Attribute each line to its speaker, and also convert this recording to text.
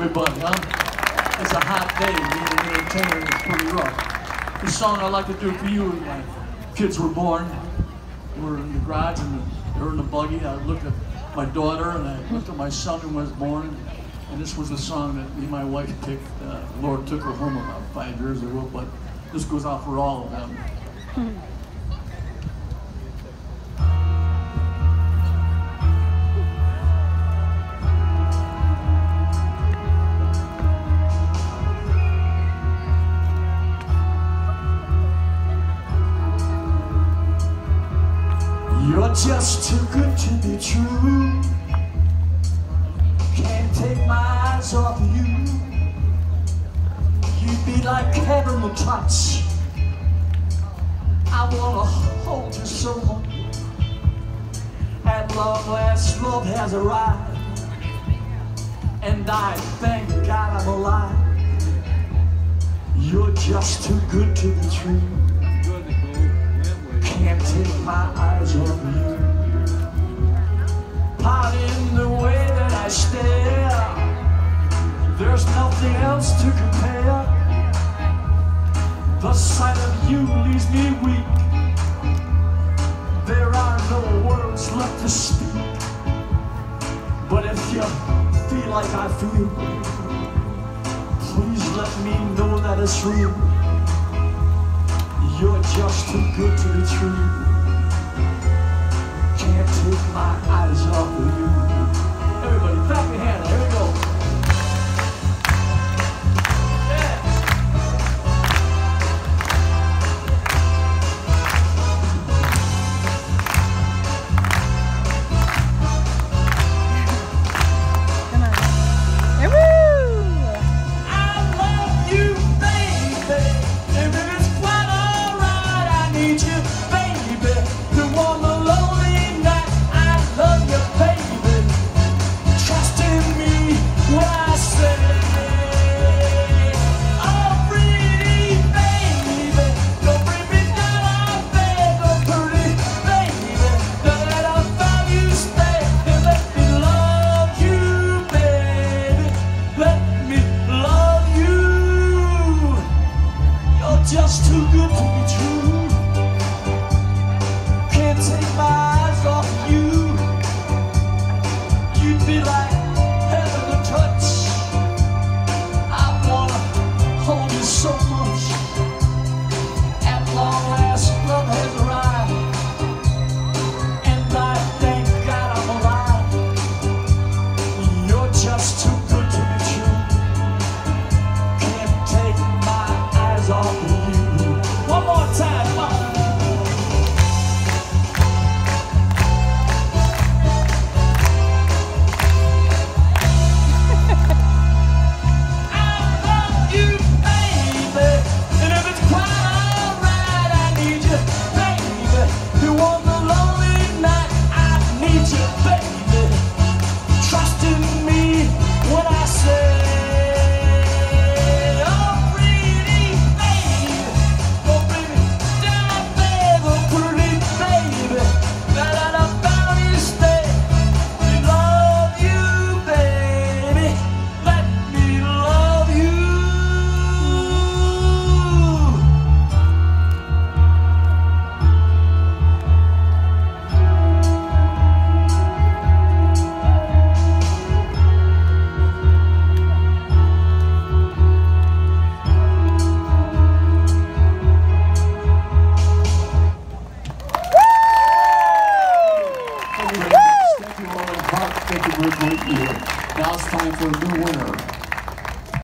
Speaker 1: everybody, huh? It's a hot day. Being an entertainer is pretty rough. The song I'd like to do for you, my kids were born. We were in the garage and they were in the buggy. I looked at my daughter and I looked at my son who was born. And this was the song that me and my wife picked. Lord took her home about 5 years ago, but this goes out for all of them. You're just too good to be true. Can't take my eyes off of you. You'd be like heaven to touch. I wanna hold you so much. At long last, love has arrived, and I thank God I'm alive. You're just too good to be true. Can't take my eyes off of you. Pardon the way that I stare. There's nothing else to compare. The sight of you leaves me weak. There are no words left to speak. But if you feel like I feel, please let me know that it's real. You're just too good to be true. Can't take my eyes off of you. Everybody, clap your hands. Here we go. Yeah.
Speaker 2: Come on. Woo!
Speaker 1: I love you, baby. If it is quite alright, I need you, baby. To warm the lonely night. I love you, baby. Trust in me when I say, oh, pretty baby, don't bring me down, I beg, oh, pretty baby, don't let I find you stay, and let me love you, baby, let me love you. You're just too good to be true. Can't take my eyes off you. You'd be like heaven to touch. I wanna hold you so much. At long last, love has arrived, and I thank God I'm alive. You're just too good to be true. Can't take my eyes off of you. One more time, come on. Thank you for a great year. Now it's time for a new winner.